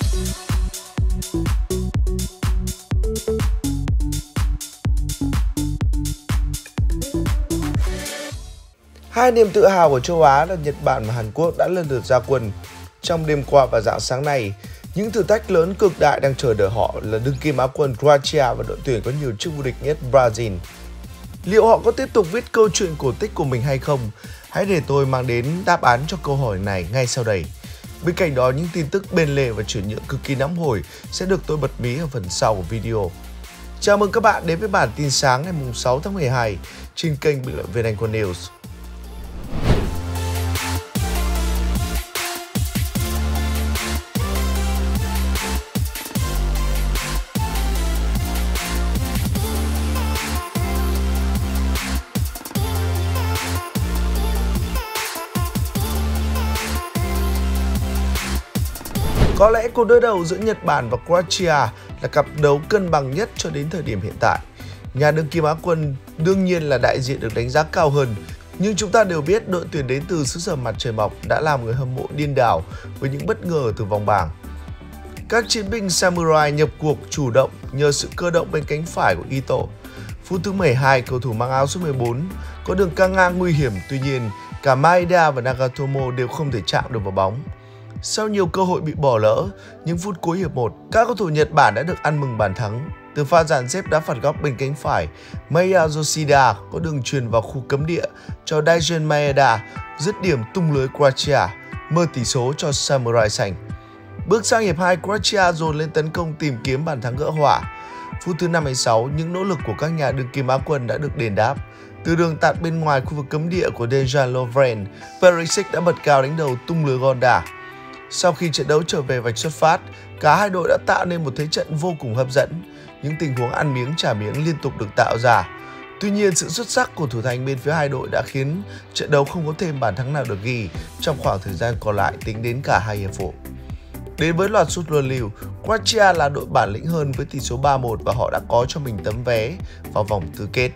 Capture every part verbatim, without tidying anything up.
Hai niềm tự hào của châu Á là Nhật Bản và Hàn Quốc đã lần lượt ra quân. Trong đêm qua và rạng sáng nay, những thử thách lớn cực đại đang chờ đợi họ là đương kim Á quân Croatia và đội tuyển có nhiều chức vô địch nhất Brazil. Liệu họ có tiếp tục viết câu chuyện cổ tích của mình hay không? Hãy để tôi mang đến đáp án cho câu hỏi này ngay sau đây. Bên cạnh đó, những tin tức bên lề và chuyển nhượng cực kỳ nóng hổi sẽ được tôi bật mí ở phần sau của video. Chào mừng các bạn đến với bản tin sáng ngày sáu tháng mười hai trên kênh bình luận viên Anh Quân News. Có lẽ cuộc đối đầu giữa Nhật Bản và Croatia là cặp đấu cân bằng nhất cho đến thời điểm hiện tại. Nhà đương kim Á quân đương nhiên là đại diện được đánh giá cao hơn, nhưng chúng ta đều biết đội tuyển đến từ xứ sở mặt trời mọc đã làm người hâm mộ điên đảo với những bất ngờ từ vòng bảng. Các chiến binh Samurai nhập cuộc chủ động nhờ sự cơ động bên cánh phải của Ito. Phút thứ mười hai, cầu thủ mang áo số mười bốn có đường căng ngang nguy hiểm, tuy nhiên cả Maeda và Nagatomo đều không thể chạm được vào bóng. Sau nhiều cơ hội bị bỏ lỡ, những phút cuối hiệp một, các cầu thủ Nhật Bản đã được ăn mừng bàn thắng. Từ pha dàn xếp đá phạt góc bên cánh phải, Maya Yoshida có đường truyền vào khu cấm địa cho Daijun Maeda, dứt điểm tung lưới Croatia, mở tỷ số cho Samurai xanh. Bước sang hiệp hai, Croatia dồn lên tấn công tìm kiếm bàn thắng gỡ hòa. Phút thứ năm mươi sáu, những nỗ lực của các nhà đương kim Á quân đã được đền đáp. Từ đường tạt bên ngoài khu vực cấm địa của Dejan Lovren, Perisic đã bật cao đánh đầu tung lưới Gonda. Sau khi trận đấu trở về vạch xuất phát, cả hai đội đã tạo nên một thế trận vô cùng hấp dẫn. Những tình huống ăn miếng trả miếng liên tục được tạo ra. Tuy nhiên, sự xuất sắc của thủ thành bên phía hai đội đã khiến trận đấu không có thêm bàn thắng nào được ghi trong khoảng thời gian còn lại tính đến cả hai hiệp phụ. Đến với loạt sút luân lưu, Croatia là đội bản lĩnh hơn với tỷ số ba một và họ đã có cho mình tấm vé vào vòng tứ kết.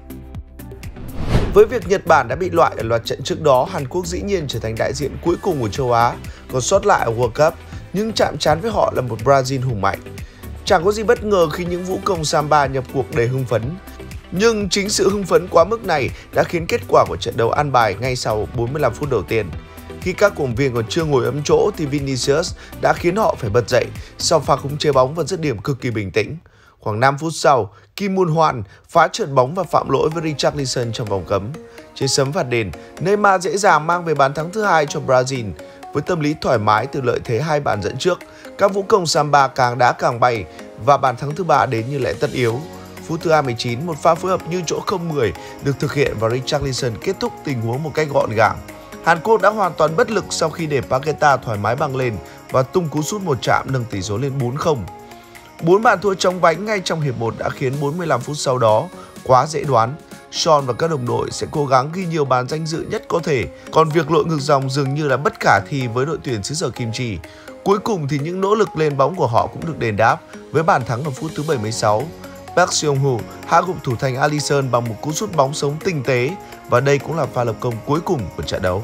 Với việc Nhật Bản đã bị loại ở loạt trận trước đó, Hàn Quốc dĩ nhiên trở thành đại diện cuối cùng của châu Á còn sót lại ở World Cup, nhưng chạm trán với họ là một Brazil hùng mạnh. Chẳng có gì bất ngờ khi những vũ công Samba nhập cuộc đầy hưng phấn, nhưng chính sự hưng phấn quá mức này đã khiến kết quả của trận đấu ăn bài ngay sau bốn mươi lăm phút đầu tiên. Khi các cổ động viên còn chưa ngồi ấm chỗ thì Vinicius đã khiến họ phải bật dậy sau pha khống chế bóng và dứt điểm cực kỳ bình tĩnh. Khoảng năm phút sau, Kim Mun Hwan phá trượt bóng và phạm lỗi với Richarlison trong vòng cấm. Trên sấm phạt đền, Neymar dễ dàng mang về bàn thắng thứ hai cho Brazil. Với tâm lý thoải mái từ lợi thế hai bàn dẫn trước, các vũ công Samba càng đá càng bay và bàn thắng thứ ba đến như lẽ tất yếu. Phút thứ hai mươi chín, một pha phối hợp như chỗ không mười được thực hiện và Richarlison kết thúc tình huống một cách gọn gàng. Hàn Quốc đã hoàn toàn bất lực sau khi để Paqueta thoải mái băng lên và tung cú sút một chạm nâng tỷ số lên bốn không. Bốn bàn thua chóng vánh ngay trong hiệp một đã khiến bốn mươi lăm phút sau đó quá dễ đoán. Son và các đồng đội sẽ cố gắng ghi nhiều bàn danh dự nhất có thể, còn việc lội ngược dòng dường như là bất khả thi với đội tuyển xứ sở kim chi. Cuối cùng thì những nỗ lực lên bóng của họ cũng được đền đáp với bàn thắng ở phút thứ bảy mươi sáu. Park Seong-ho hạ gục thủ thành Alisson bằng một cú sút bóng sống tinh tế và đây cũng là pha lập công cuối cùng của trận đấu.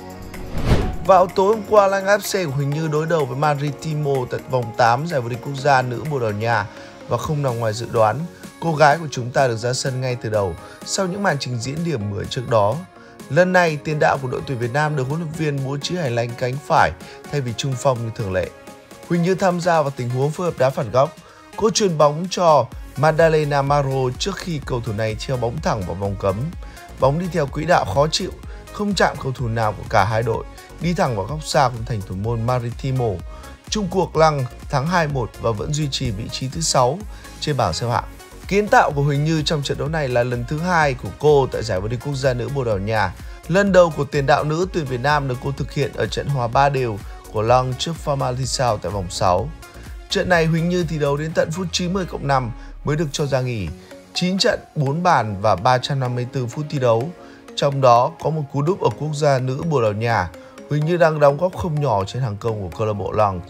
Vào tối hôm qua, Lanh ép xê của Huỳnh Như đối đầu với Maritimo tại vòng tám giải vô địch quốc gia nữ Bồ Đào Nha và không nằm ngoài dự đoán, cô gái của chúng ta được ra sân ngay từ đầu sau những màn trình diễn điểm mười trước đó. Lần này, tiền đạo của đội tuyển Việt Nam được huấn luyện viên bố trí hành lang cánh phải thay vì trung phong như thường lệ. Huỳnh Như tham gia vào tình huống phối hợp đá phạt góc. Cô chuyền bóng cho Madalena Maro trước khi cầu thủ này treo bóng thẳng vào vòng cấm. Bóng đi theo quỹ đạo khó chịu, không chạm cầu thủ nào của cả hai đội, đi thẳng vào góc xa của thành thủ môn Maritimo. Chung cuộc Lăng thắng hai một và vẫn duy trì vị trí thứ sáu trên bảng xếp hạng. Kiến tạo của Huỳnh Như trong trận đấu này là lần thứ hai của cô tại giải vô địch quốc gia nữ Bồ Đào Nha. Lần đầu của tiền đạo nữ tuyển Việt Nam được cô thực hiện ở trận hòa ba đều của Lăng trước Famalicão tại vòng sáu. Trận này Huỳnh Như thi đấu đến tận phút chín mươi cộng năm mới được cho ra nghỉ. chín trận, bốn bàn và ba trăm năm mươi tư phút thi đấu. Trong đó có một cú đúp ở quốc gia nữ Bồ Đào Nha. Huỳnh Như đang đóng góp không nhỏ trên hàng công của câu lạc bộ Lăng.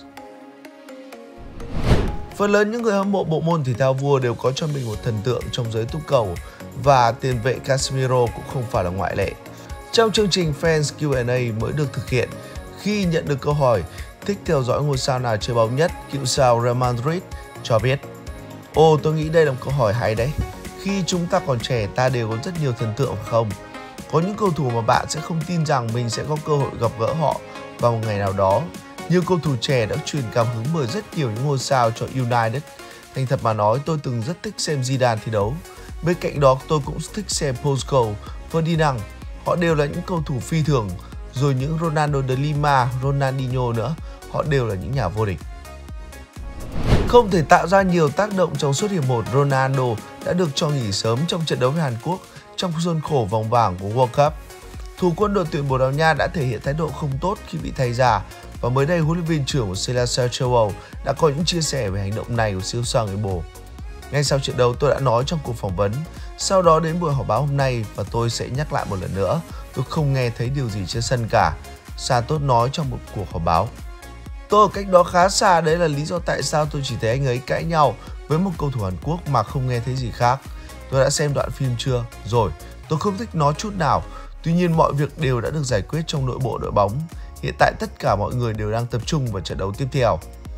Phần lớn những người hâm mộ bộ môn thể thao vua đều có cho mình một thần tượng trong giới túc cầu và tiền vệ Casemiro cũng không phải là ngoại lệ. Trong chương trình Fans Q and A mới được thực hiện, khi nhận được câu hỏi thích theo dõi ngôi sao nào chơi bóng nhất, cựu sao Real Madrid cho biết. Ồ, tôi nghĩ đây là một câu hỏi hay đấy. Khi chúng ta còn trẻ, ta đều có rất nhiều thần tượng phải không? Có những cầu thủ mà bạn sẽ không tin rằng mình sẽ có cơ hội gặp gỡ họ vào một ngày nào đó. Nhiều cầu thủ trẻ đã truyền cảm hứng bởi rất nhiều những ngôi sao cho United. Thành thật mà nói, tôi từng rất thích xem Zidane thi đấu. Bên cạnh đó, tôi cũng thích xem Puskas, Ferdinand. Họ đều là những cầu thủ phi thường. Rồi những Ronaldo de Lima, Ronaldinho nữa. Họ đều là những nhà vô địch. Không thể tạo ra nhiều tác động trong suốt hiệp một, Ronaldo đã được cho nghỉ sớm trong trận đấu với Hàn Quốc trong khuôn khổ vòng bảng của World Cup. Thủ quân đội tuyển Bồ Đào Nha đã thể hiện thái độ không tốt khi bị thay ra, và mới đây huấn luyện viên trưởng của Seleção châu Âu đã có những chia sẻ về hành động này của siêu sao người Bồ. Ngay sau trận đấu, tôi đã nói trong cuộc phỏng vấn, sau đó đến buổi họp báo hôm nay và tôi sẽ nhắc lại một lần nữa, tôi không nghe thấy điều gì trên sân cả, Santos nói trong một cuộc họp báo. Tôi ở cách đó khá xa, đấy là lý do tại sao tôi chỉ thấy anh ấy cãi nhau với một cầu thủ Hàn Quốc mà không nghe thấy gì khác. Tôi đã xem đoạn phim chưa? Rồi, tôi không thích nó chút nào. Tuy nhiên mọi việc đều đã được giải quyết trong nội bộ đội bóng. Hiện tại tất cả mọi người đều đang tập trung vào trận đấu tiếp theo.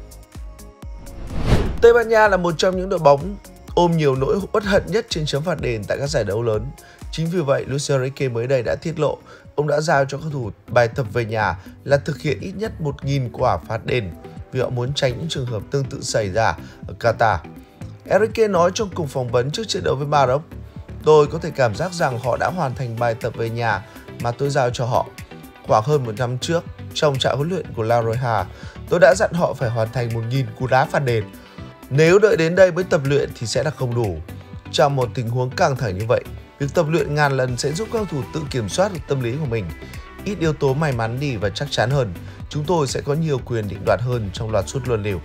Tây Ban Nha là một trong những đội bóng ôm nhiều nỗi uất hận nhất trên chấm phạt đền tại các giải đấu lớn. Chính vì vậy, Luis Enrique mới đây đã tiết lộ ông đã giao cho các thủ bài tập về nhà là thực hiện ít nhất một nghìn quả phạt đền vì họ muốn tránh những trường hợp tương tự xảy ra ở Qatar. Enrique nói trong cuộc phỏng vấn trước trận đấu với Maroc, tôi có thể cảm giác rằng họ đã hoàn thành bài tập về nhà mà tôi giao cho họ. Khoảng hơn một năm trước, trong trại huấn luyện của La Roja, tôi đã dặn họ phải hoàn thành một nghìn cú đá phạt đền. Nếu đợi đến đây mới tập luyện thì sẽ là không đủ. Trong một tình huống căng thẳng như vậy, việc tập luyện ngàn lần sẽ giúp các cầu thủ tự kiểm soát được tâm lý của mình. Ít yếu tố may mắn đi và chắc chắn hơn, chúng tôi sẽ có nhiều quyền định đoạt hơn trong loạt sút luân lưu.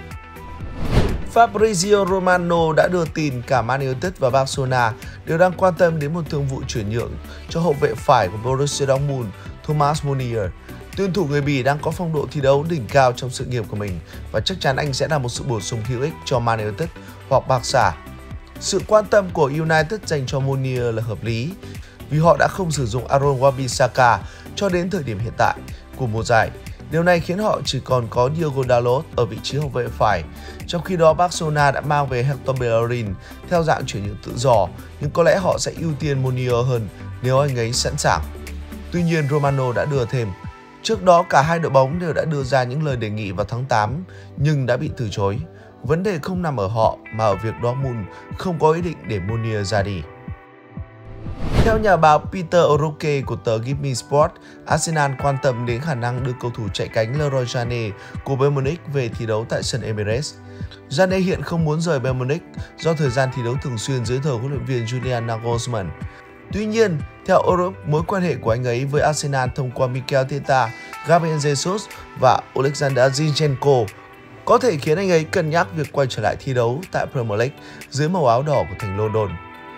Fabrizio Romano đã đưa tin cả Man United và Barcelona đều đang quan tâm đến một thương vụ chuyển nhượng cho hậu vệ phải của Borussia Dortmund, Thomas Meunier. Tuyển thủ người Bỉ đang có phong độ thi đấu đỉnh cao trong sự nghiệp của mình và chắc chắn anh sẽ là một sự bổ sung hữu ích cho Man United hoặc Barca. Sự quan tâm của United dành cho Meunier là hợp lý vì họ đã không sử dụng Aaron Wan-Bissaka cho đến thời điểm hiện tại của mùa giải. Điều này khiến họ chỉ còn có Diogo Dalot ở vị trí hậu vệ phải. Trong khi đó, Barcelona đã mang về Hector Bellerin theo dạng chuyển nhượng tự do, nhưng có lẽ họ sẽ ưu tiên Meunier hơn nếu anh ấy sẵn sàng. Tuy nhiên, Romano đã đưa thêm. Trước đó, cả hai đội bóng đều đã đưa ra những lời đề nghị vào tháng tám, nhưng đã bị từ chối. Vấn đề không nằm ở họ mà ở việc Dortmund không có ý định để Meunier ra đi. Theo nhà báo Peter O'Rourke của tờ Give Me Sport, Arsenal quan tâm đến khả năng đưa cầu thủ chạy cánh Leroy Sané của Bayern Munich về thi đấu tại sân Emirates. Sané hiện không muốn rời Bayern Munich do thời gian thi đấu thường xuyên dưới thời huấn luyện viên Julian Nagelsmann. Tuy nhiên, theo O'Rourke, mối quan hệ của anh ấy với Arsenal thông qua Mikel Arteta, Gabriel Jesus và Alexander Zinchenko có thể khiến anh ấy cân nhắc việc quay trở lại thi đấu tại Premier League dưới màu áo đỏ của thành London.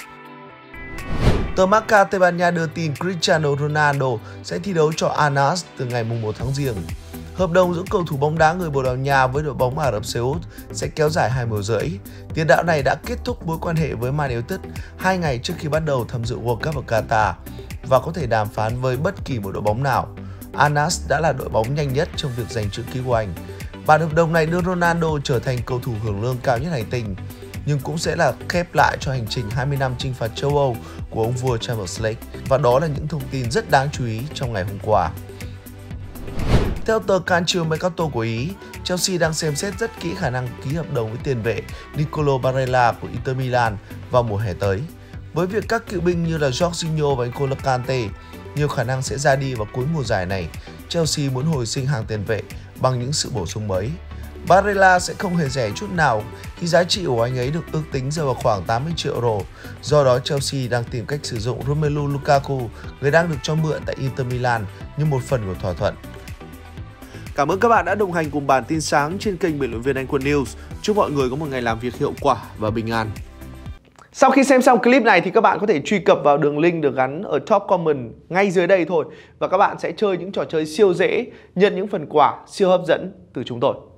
Tờ Marca Tây Ban Nha đưa tin Cristiano Ronaldo sẽ thi đấu cho Al Nassr từ ngày mùng một tháng Giêng. Hợp đồng giữa cầu thủ bóng đá người Bồ Đào Nha với đội bóng Ả Rập Xê Út sẽ kéo dài hai mùa rưỡi. Tiền đạo này đã kết thúc mối quan hệ với Man United hai ngày trước khi bắt đầu tham dự World Cup ở Qatar và có thể đàm phán với bất kỳ một đội bóng nào. Al Nassr đã là đội bóng nhanh nhất trong việc giành chữ ký của anh. Bản hợp đồng này đưa Ronaldo trở thành cầu thủ hưởng lương cao nhất hành tinh, nhưng cũng sẽ là khép lại cho hành trình hai mươi năm chinh phạt châu Âu của ông vua Champions League. Và đó là những thông tin rất đáng chú ý trong ngày hôm qua. Theo tờ Calcio Mercato của Ý, Chelsea đang xem xét rất kỹ khả năng ký hợp đồng với tiền vệ Nicolo Barella của Inter Milan vào mùa hè tới. Với việc các cựu binh như là Jorginho và N'Golo Kante nhiều khả năng sẽ ra đi vào cuối mùa giải này, Chelsea muốn hồi sinh hàng tiền vệ bằng những sự bổ sung mới. Barella sẽ không hề rẻ chút nào khi giá trị của anh ấy được ước tính rơi vào khoảng tám mươi triệu euro. Do đó, Chelsea đang tìm cách sử dụng Romelu Lukaku, người đang được cho mượn tại Inter Milan, như một phần của thỏa thuận. Cảm ơn các bạn đã đồng hành cùng bản tin sáng trên kênh Bình luận viên Anh Quân News. Chúc mọi người có một ngày làm việc hiệu quả và bình an. Sau khi xem xong clip này thì các bạn có thể truy cập vào đường link được gắn ở top comment ngay dưới đây thôi. Và các bạn sẽ chơi những trò chơi siêu dễ, nhận những phần quà siêu hấp dẫn từ chúng tôi.